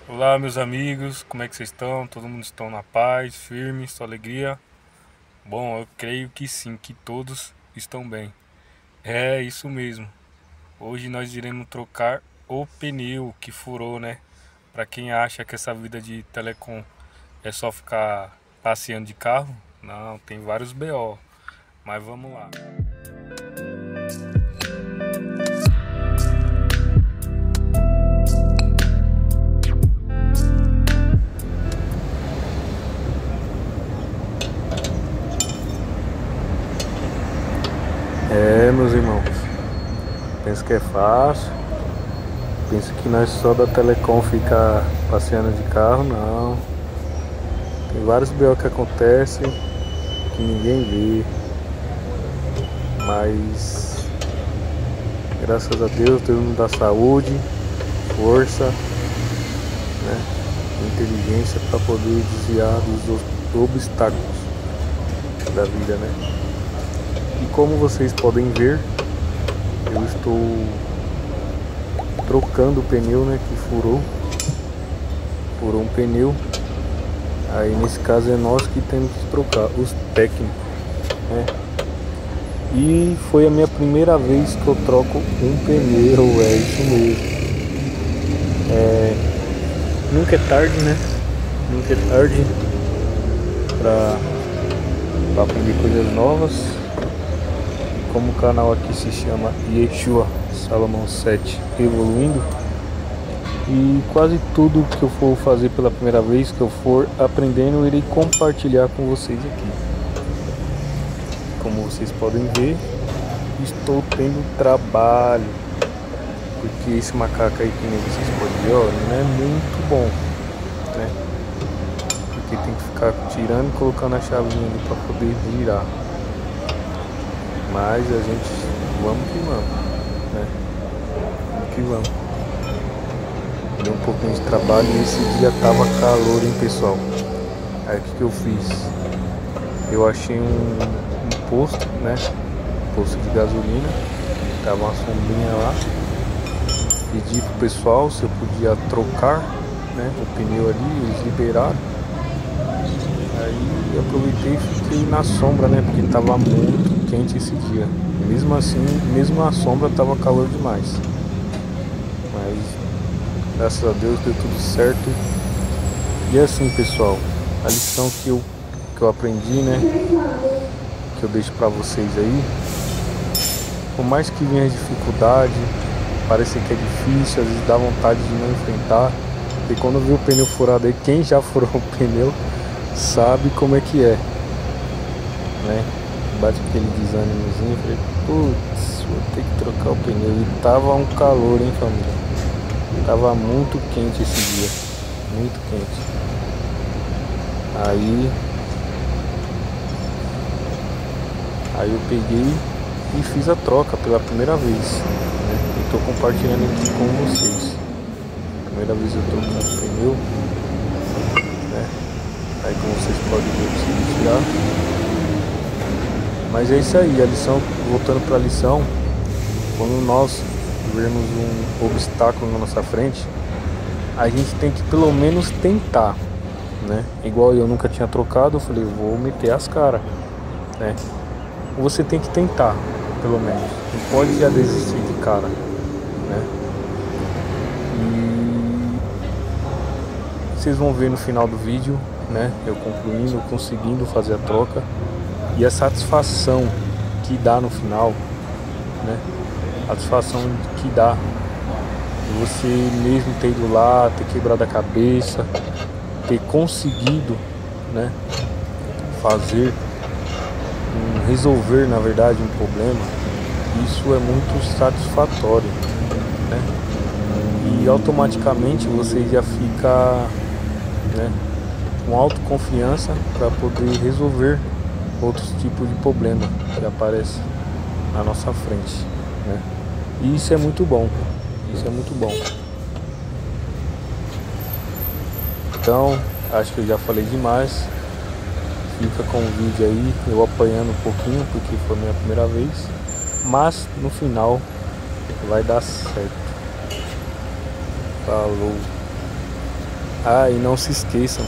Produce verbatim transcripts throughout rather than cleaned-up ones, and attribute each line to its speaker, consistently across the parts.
Speaker 1: Olá, meus amigos, como é que vocês estão? Todo mundo estão na paz, firme, sua alegria? Bom, eu creio que sim, que todos estão bem. É isso mesmo. Hoje nós iremos trocar o pneu que furou, né? Para quem acha que essa vida de telecom é só ficar passeando de carro, não, tem vários B O. Mas vamos lá. É, meus irmãos, pensa que é fácil, pensa que nós só da Telecom ficar passeando de carro, não. Tem vários B O que acontecem que ninguém vê, mas graças a Deus, Deus nos dá saúde, força, né, inteligência para poder desviar dos obstáculos da vida, né? E como vocês podem ver, eu estou trocando o pneu, né, que furou, furou um pneu. Aí nesse caso é nós que temos que trocar, os técnicos, né? E foi a minha primeira vez que eu troco um pneu, é isso mesmo. É, nunca é tarde, né? Nunca é tarde para aprender coisas novas. Como o canal aqui se chama Yeshua Salomão sete Evoluindo, e quase tudo que eu for fazer pela primeira vez, que eu for aprendendo, eu irei compartilhar com vocês aqui. Como vocês podem ver, estou tendo trabalho, porque esse macaco aí, que nem vocês podem ver, ó, não é muito bom, né? Porque tem que ficar tirando e colocando a chavinha ali para poder girar. Mas a gente, vamos que vamos, né? Vamos que vamos. Deu um pouquinho de trabalho e esse dia tava calor, hein, pessoal? Aí o que, que eu fiz? Eu achei um, um posto, né? Posto de gasolina. Tava uma sombrinha lá. Pedi pro pessoal se eu podia trocar, né, o pneu ali, eles liberaram. Aí eu aproveitei e fiquei na sombra, né? Porque tava muito quente esse dia. Mesmo assim, mesmo na sombra tava calor demais. Mas graças a Deus deu tudo certo. E assim, pessoal, a lição que eu, que eu aprendi, né? Que eu deixo pra vocês aí. Por mais que venha as dificuldades, parece que é difícil, às vezes dá vontade de não enfrentar. E quando viu o pneu furado aí, quem já furou o pneu sabe como é que é, né? Bate aquele desânimozinho, falei, putz, vou ter que trocar o pneu. E tava um calor, hein, família? Tava muito quente esse dia, muito quente. Aí, aí eu peguei e fiz a troca pela primeira vez, né? E tô compartilhando aqui com vocês. Primeira vez eu troco o pneu, né? Aí como vocês podem ver, eu preciso tirar. Mas é isso aí, a lição, voltando para a lição, quando nós vermos um obstáculo na nossa frente, a gente tem que pelo menos tentar, né? Igual eu nunca tinha trocado, eu falei, vou meter as caras, né? Você tem que tentar, pelo menos. Não pode já desistir de cara, né? E vocês vão ver no final do vídeo, né? Eu concluindo, conseguindo fazer a troca. E a satisfação que dá no final, né? A satisfação que dá você mesmo ter ido lá, ter quebrado a cabeça, ter conseguido, né, fazer, um, resolver na verdade um problema. Isso é muito satisfatório, né? E automaticamente você já fica, né, com autoconfiança para poder resolver outros tipos de problema que aparecem na nossa frente, né? E isso é muito bom, isso é muito bom. Então, acho que eu já falei demais. Fica com o vídeo aí, eu apanhando um pouquinho, porque foi a minha primeira vez. Mas, no final, vai dar certo. Falou! Ah, e não se esqueçam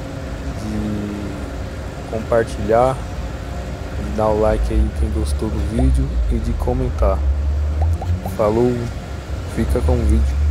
Speaker 1: de compartilhar, de dar o like aí quem gostou do vídeo e de comentar. Falou, fica com o vídeo.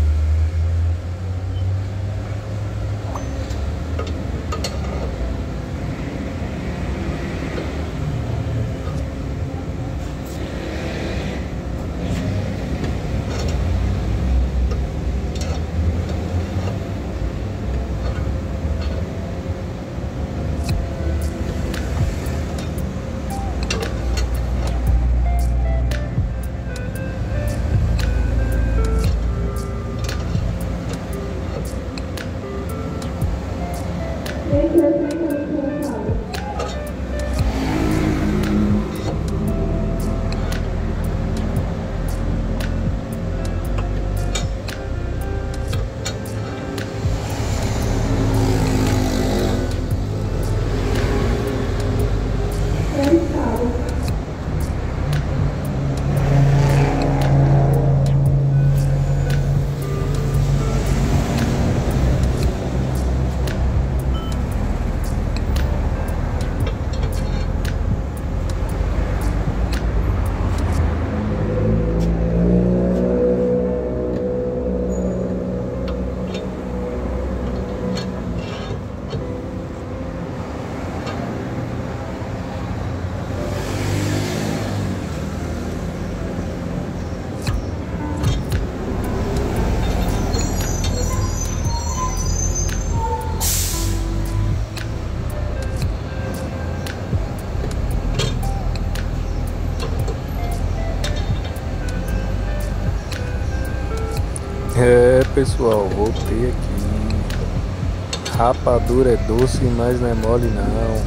Speaker 1: É, pessoal, voltei aqui. Rapadura é doce, mas não é mole não.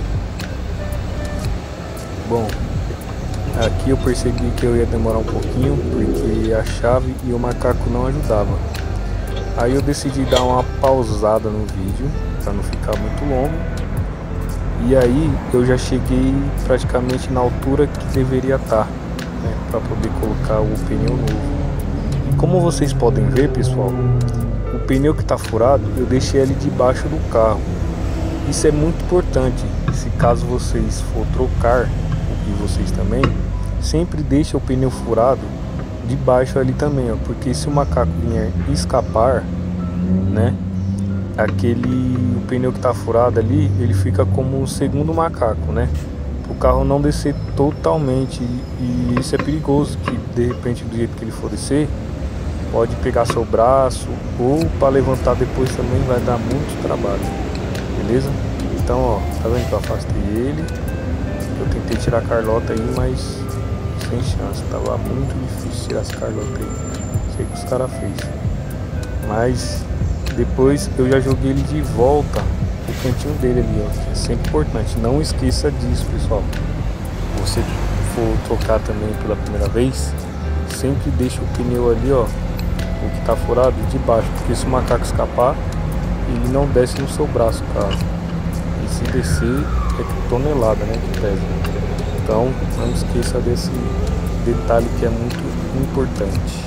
Speaker 1: Bom, aqui eu percebi que eu ia demorar um pouquinho porque a chave e o macaco não ajudavam. Aí eu decidi dar uma pausada no vídeo para não ficar muito longo. E aí eu já cheguei praticamente na altura que deveria estar, né, para poder colocar o pneu novo. Como vocês podem ver, pessoal, o pneu que está furado eu deixei ele debaixo do carro. Isso é muito importante. Se caso vocês for trocar, e vocês também, sempre deixa o pneu furado debaixo ali também, ó, porque se o macaco vier escapar, né, aquele o pneu que está furado ali, ele fica como o segundo macaco, né, o carro não descer totalmente. E isso é perigoso, que de repente do jeito que ele for descer, pode pegar seu braço, ou para levantar depois também vai dar muito trabalho, beleza? Então, ó, tá vendo que eu afastei ele? Eu tentei tirar a Carlota aí, mas sem chance, tava muito difícil tirar essa Carlota aí. Sei que os caras fez, mas depois eu já joguei ele de volta pro cantinho dele ali, ó, que é sempre importante. Não esqueça disso, pessoal. Se você for trocar também pela primeira vez, sempre deixa o pneu ali, ó, o que tá furado de baixo, porque se o macaco escapar, ele não desce no seu braço, cara. E se descer, é tonelada, né, que pesa. Então não esqueça desse detalhe que é muito importante.